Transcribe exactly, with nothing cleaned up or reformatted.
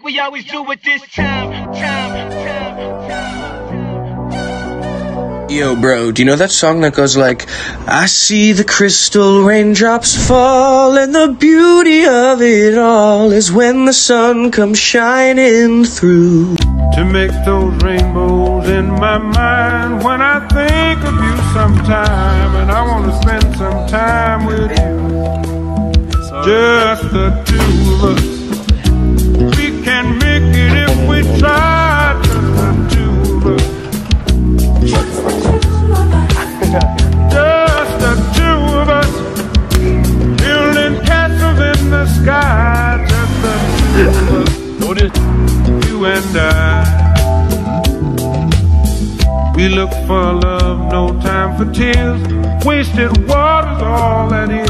we always do at this time, time, time, time. Yo, bro, do you know that song that goes like, I see the crystal raindrops fall, and the beauty of it all is when the sun comes shining through. To make those rainbows in my mind when I think of you sometime, and I want to spend some time with you. Just the two of us. We can make it if we try. Just the two of us. Just the two of us. Building castles in the sky. Just the two of us. You and I. We look for love, no time for tears. Wasted water's all that is.